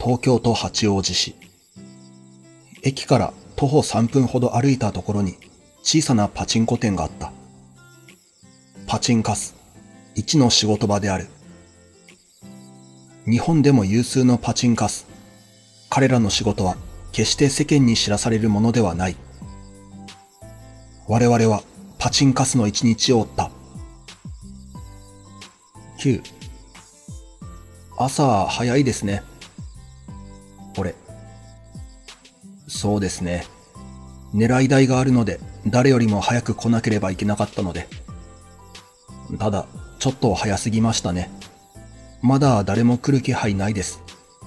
東京都八王子市。駅から徒歩3分ほど歩いたところに小さなパチンコ店があった。パチンカス、一の仕事場である。日本でも有数のパチンカス。彼らの仕事は決して世間に知らされるものではない。我々はパチンカスの一日を追った。9、朝早いですね。俺、そうですね。狙い台があるので誰よりも早く来なければいけなかったので。ただ、ちょっと早すぎましたね。まだ誰も来る気配ないです。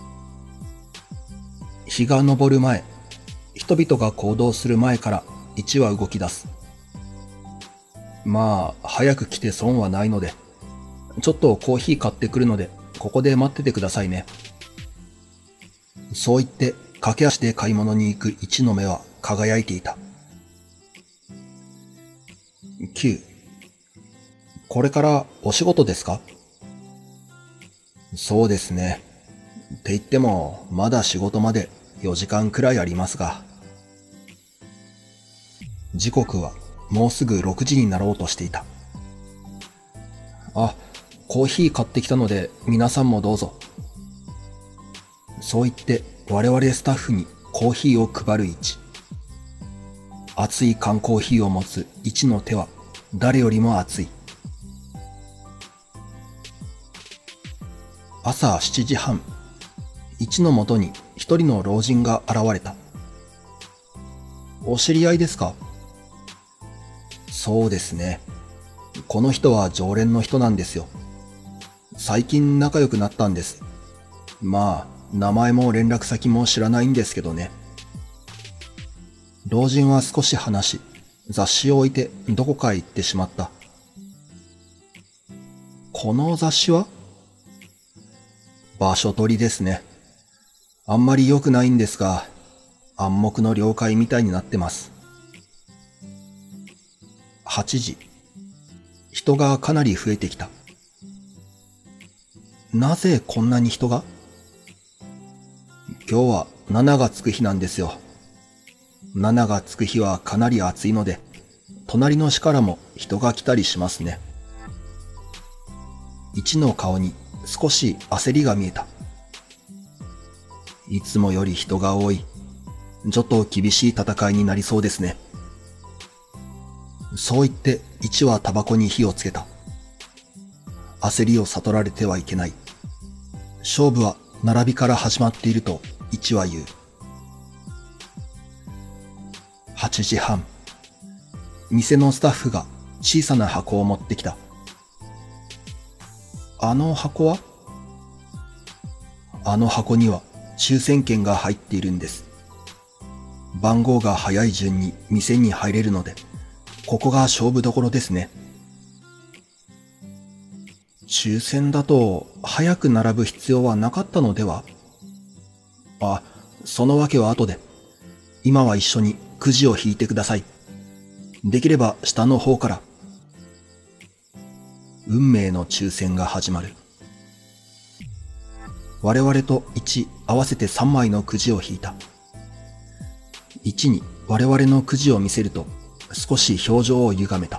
日が昇る前、人々が行動する前から1は動き出す。まあ、早く来て損はないので、ちょっとコーヒー買ってくるので、ここで待っててくださいね。そう言って、駆け足で買い物に行く1の目は輝いていた。9、これからお仕事ですか？そうですね。って言っても、まだ仕事まで4時間くらいありますが。時刻はもうすぐ6時になろうとしていた。あ、コーヒー買ってきたので皆さんもどうぞ。そう言って我々スタッフにコーヒーを配る1。熱い缶コーヒーを持つ1の手は誰よりも熱い。朝7時半、1のもとに一人の老人が現れた。お知り合いですか？そうですね。この人は常連の人なんですよ。最近仲良くなったんです。まあ、名前も連絡先も知らないんですけどね。老人は少し話し、雑誌を置いてどこかへ行ってしまった。この雑誌は？場所取りですね。あんまり良くないんですが、暗黙の了解みたいになってます。8時。人がかなり増えてきた。なぜこんなに人が？今日は7がつく日なんですよ。7がつく日はかなり暑いので、隣の市からも人が来たりしますね。1の顔に少し焦りが見えた。いつもより人が多い。ちょっと厳しい戦いになりそうですね。そう言って1はタバコに火をつけた。焦りを悟られてはいけない。勝負は並びから始まっていると1は言う。8時半。店のスタッフが小さな箱を持ってきた。あの箱は？あの箱には抽選券が入っているんです。番号が早い順に店に入れるので、ここが勝負どころですね。抽選だと早く並ぶ必要はなかったのでは？あ、そのわけは後で。今は一緒にくじを引いてください。できれば下の方から。運命の抽選が始まる。我々と1合わせて3枚のくじを引いた。1に我々のくじを見せると少し表情を歪めた。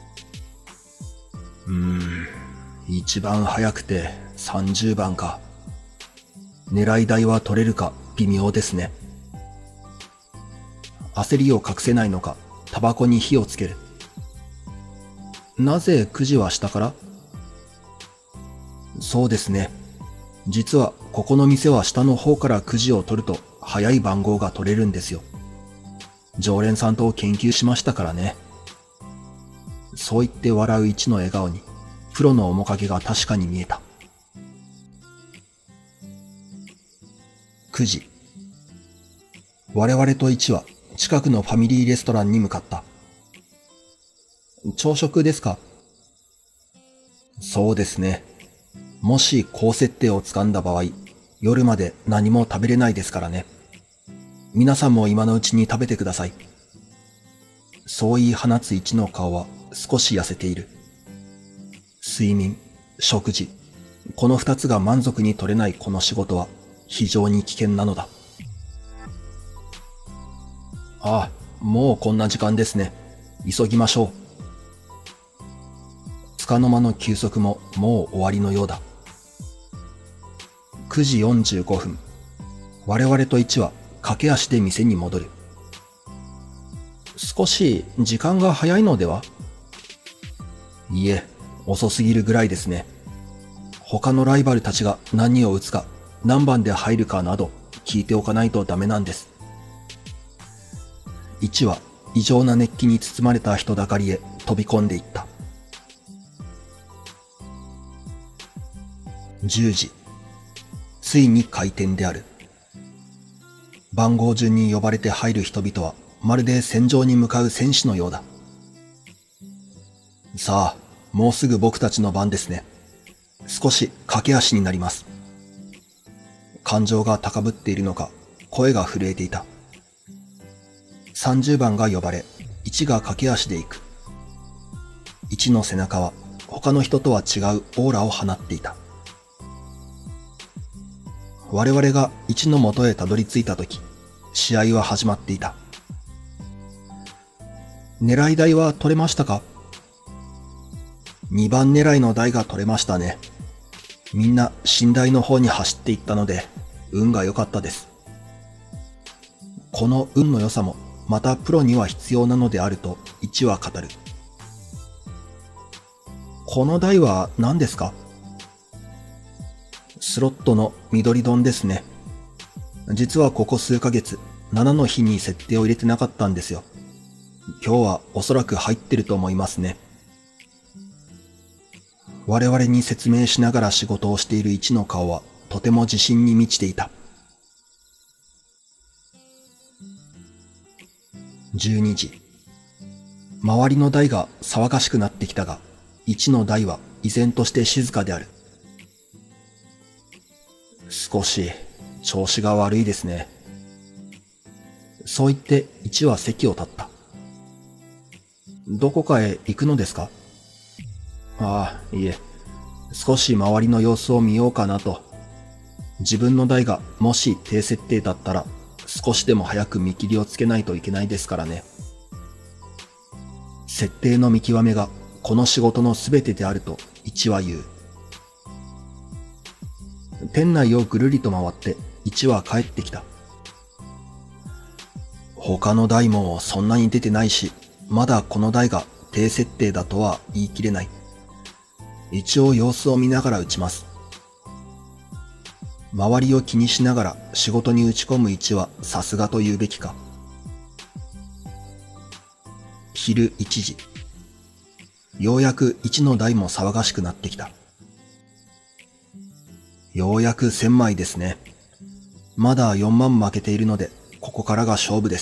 一番早くて30番か。狙い台は取れるか微妙ですね。焦りを隠せないのか、タバコに火をつける。なぜくじは下から？そうですね。実はここの店は下の方からくじを取ると早い番号が取れるんですよ。常連さんと研究しましたからね。そう言って笑う1の笑顔にプロの面影が確かに見えた。9時。我々と1は近くのファミリーレストランに向かった。朝食ですか？そうですね。もし高設定を掴んだ場合、夜まで何も食べれないですからね。皆さんも今のうちに食べてください。そう言い放つ1の顔は少し痩せている。睡眠、食事、この2つが満足に取れないこの仕事は非常に危険なのだ。ああ、もうこんな時間ですね。急ぎましょう。束の間の休息ももう終わりのようだ。9時45分。我々と1は駆け足で店に戻る。少し時間が早いのでは？いいえ、遅すぎるぐらいですね。他のライバルたちが何を打つか、何番で入るかなど聞いておかないとダメなんです。1は異常な熱気に包まれた人だかりへ飛び込んでいった。10時。ついに開店である。番号順に呼ばれて入る人々はまるで戦場に向かう戦士のようだ。さあ、もうすぐ僕たちの番ですね。少し駆け足になります。感情が高ぶっているのか、声が震えていた。30番が呼ばれ、1が駆け足で行く。1の背中は他の人とは違うオーラを放っていた。我々が1の元へたどり着いたとき、試合は始まっていた。狙い台は取れましたか？2番狙いの台が取れましたね。みんな寝台の方に走っていったので、運が良かったです。この運の良さも、またプロには必要なのであると1は語る。この台は何ですか？スロットの緑丼ですね。実はここ数ヶ月、7の日に設定を入れてなかったんですよ。今日はおそらく入ってると思いますね。我々に説明しながら仕事をしている1の顔はとても自信に満ちていた。12時。周りの台が騒がしくなってきたが、1の台は依然として静かである。少し調子が悪いですね。そう言って1は席を立った。どこかへ行くのですか？ああ、いいえ。少し周りの様子を見ようかなと。自分の台がもし低設定だったら少しでも早く見切りをつけないといけないですからね。設定の見極めがこの仕事のすべてであると1は言う。店内をぐるりと回って1は帰ってきた。他の台もそんなに出てないし、まだこの台が低設定だとは言い切れない。一応様子を見ながら打ちます。周りを気にしながら仕事に打ち込む1はさすがと言うべきか。昼1時。ようやく1の台も騒がしくなってきた。ようやく1000枚ですね。まだ4万負けているので、ここからが勝負です。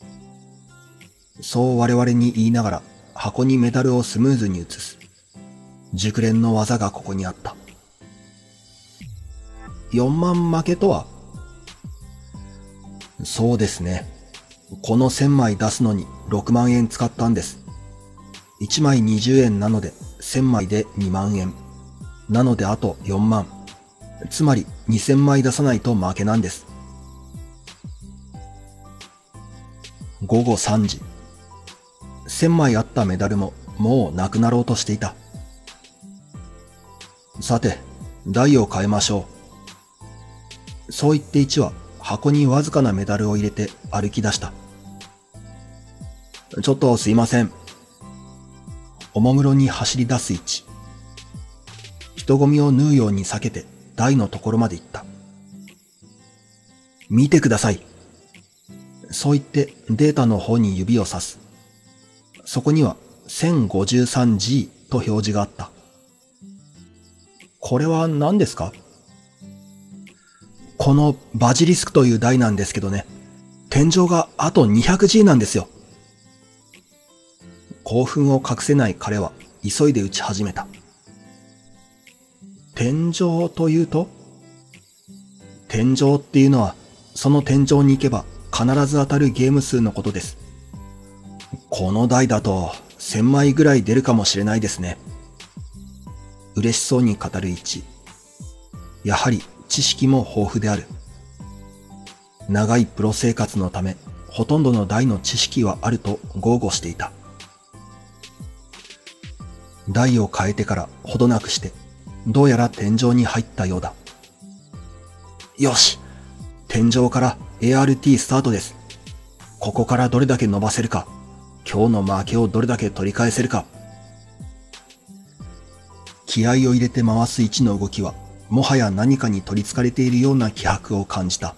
そう我々に言いながら箱にメダルをスムーズに移す。熟練の技がここにあった。4万負けとは？そうですね。この1000枚出すのに6万円使ったんです。1枚20円なので1000枚で2万円。なのであと4万。つまり2000枚出さないと負けなんです。午後3時。1000枚あったメダルももうなくなろうとしていた。さて、台を変えましょう。そう言って1は箱にわずかなメダルを入れて歩き出した。ちょっとすいません。おもむろに走り出す1。人混みを縫うように避けて台のところまで行った。見てください。そう言ってデータの方に指をさす。そこには 1053G と表示があった。これは何ですか？このバジリスクという台なんですけどね。天井があと 200G なんですよ。興奮を隠せない彼は急いで打ち始めた。天井というと？天井っていうのは、その天井に行けば必ず当たるゲーム数のことです。この台だと1000枚ぐらい出るかもしれないですね。嬉しそうに語る1。やはり知識も豊富である。 長いプロ生活のため、ほとんどの台の知識はあると豪語していた。台を変えてからほどなくして、どうやら天井に入ったようだ。よし、天井から ART スタートです。ここからどれだけ伸ばせるか、今日の負けをどれだけ取り返せるか。気合を入れて回す位置の動きは、もはや何かに取り憑かれているような気迫を感じた。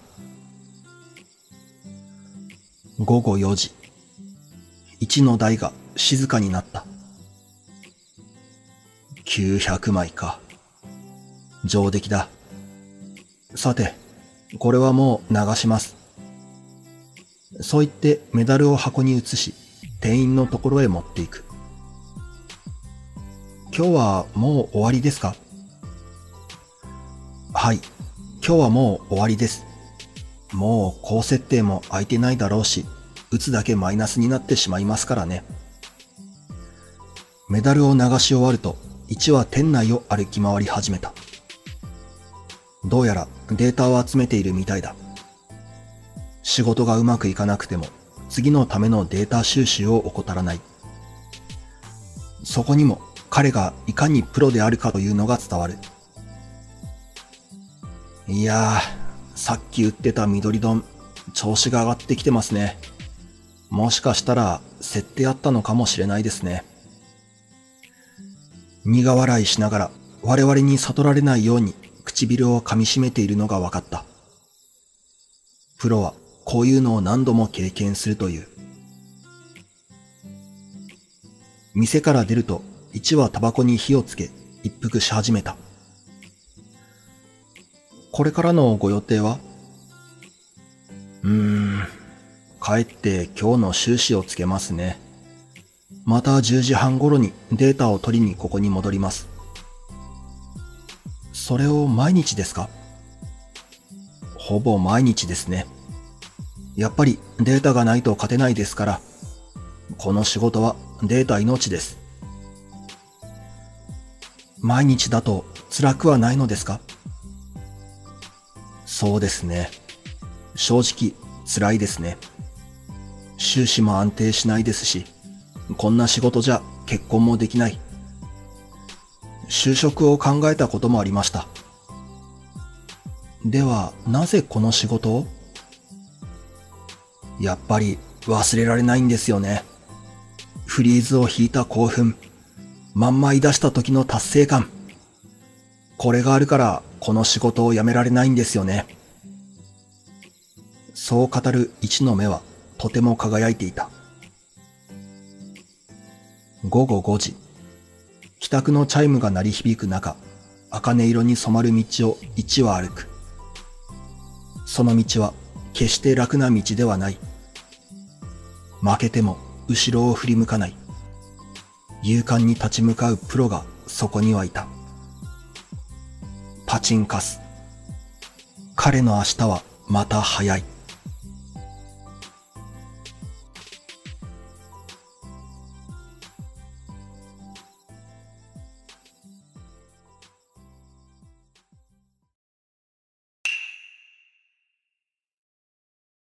午後4時、1の台が静かになった。900枚か。上出来だ。さて、これはもう流します。そう言ってメダルを箱に移し、店員のところへ持っていく。今日はもう終わりですか？はい、今日はもう終わりです。もう高設定も空いてないだろうし、打つだけマイナスになってしまいますからね。メダルを流し終わると、1は店内を歩き回り始めた。どうやらデータを集めているみたいだ。仕事がうまくいかなくても、次のためのデータ収集を怠らない。そこにも彼がいかにプロであるかというのが伝わる。いやー、さっき打ってた緑丼、調子が上がってきてますね。もしかしたら設定あったのかもしれないですね。苦笑いしながら我々に悟られないように唇を噛み締めているのが分かった。プロはこういうのを何度も経験するという。店から出ると1はタバコに火をつけ一服し始めた。これからのご予定は？帰って今日の収支をつけますね。また10時半頃にデータを取りにここに戻ります。それを毎日ですか？ほぼ毎日ですね。やっぱりデータがないと勝てないですから、この仕事はデータ命です。毎日だと辛くはないのですか？そうですね。正直辛いですね。収支も安定しないですし、こんな仕事じゃ結婚もできない。就職を考えたこともありました。では、なぜこの仕事を？やっぱり忘れられないんですよね。フリーズを引いた興奮、まんまい出した時の達成感。これがあるからこの仕事を辞められないんですよね。そう語る一の目はとても輝いていた。午後5時、帰宅のチャイムが鳴り響く中、茜色に染まる道を一は歩く。その道は決して楽な道ではない。負けても後ろを振り向かない。勇敢に立ち向かうプロがそこにはいた。パチンカス。彼の明日はまた早い。